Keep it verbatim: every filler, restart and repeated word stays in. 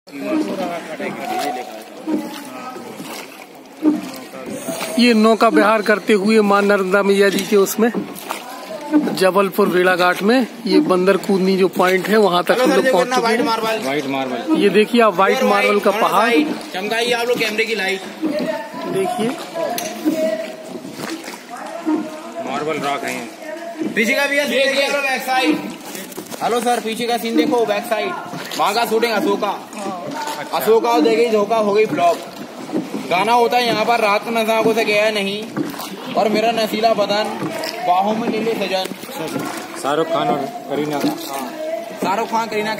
ये नौका विहार करते हुए मां नर्मदा मैया जी के उसमें जबलपुर भेड़ाघाट में ये बंदर कूदनी जो पॉइंट है वहाँ तक हम लोग पहुँच चुके हैं। व्हाइट मार्बल, ये देखिए आप व्हाइट मार्बल का पहाड़ चमकाइए आप लोग कैमरे की लाइट देखिए, मार्बल रॉक है। पीछे का भी है, देखिए बैक साइड। हेलो सर, पीछे का सीन देखो, बैक साइड वहाँ का शूटिंग अशोका अशोका देखिए, धोखा हो गई फ्लॉप। गाना होता है यहाँ पर रात में नशा से गया नहीं, और मेरा नशीला बदन बाहों में ले ले सजन। शाहरुख खान और करीना, शाहरुख खान करीना।